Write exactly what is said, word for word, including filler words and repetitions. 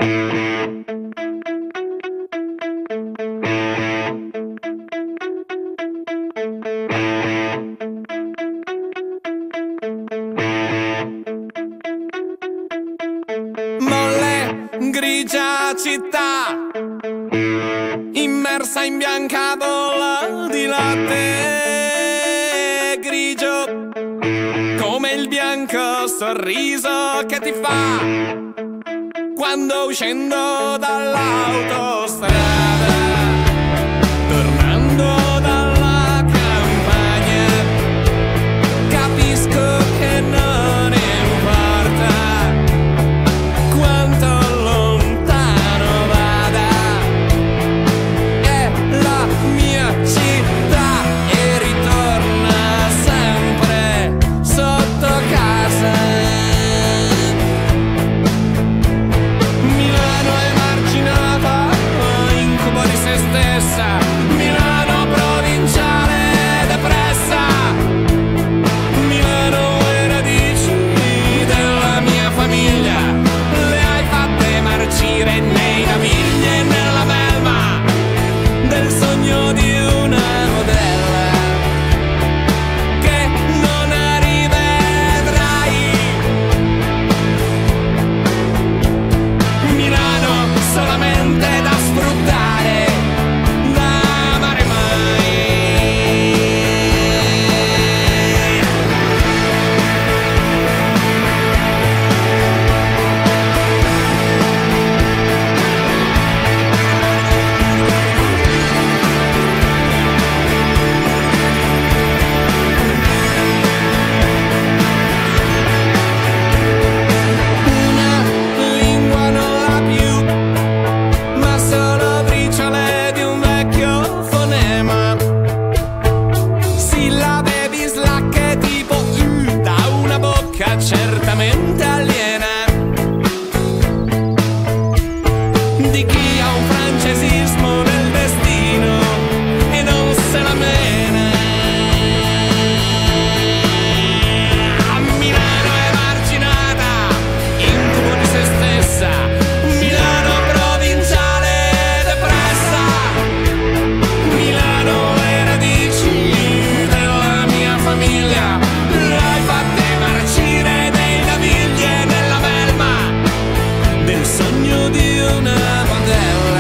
Molle, grigia città, immersa in bianca bolla di latte grigio, come il bianco sorriso che ti fa quando uscendo dall'autostrada, tornando dalla campagna, capisco che non importa quanto lontano vada, è la mia città e ritorna sempre sotto casa. Milano è marginata, incubo di se stessa, Milano provinciale depressa, Milano è radici della mia famiglia, le hai fatte marcire nei navigli e nella melma del sogno di una modella che non rivedrai. Milano solamente da sfruttare, da amare mai. Una lingua non la più, ma solo briciole di un vecchio fonema, sillabe bislacche tipo U da una bocca certamente aliena, di chi ha un francesismo nel destino e non se la mena. Milano è marginata, incubo di se stessa, Milano provinciale depressa, Milano le radici della mia famiglia, le hai fatte marcire nei navigli e nella melma del sogno di una modella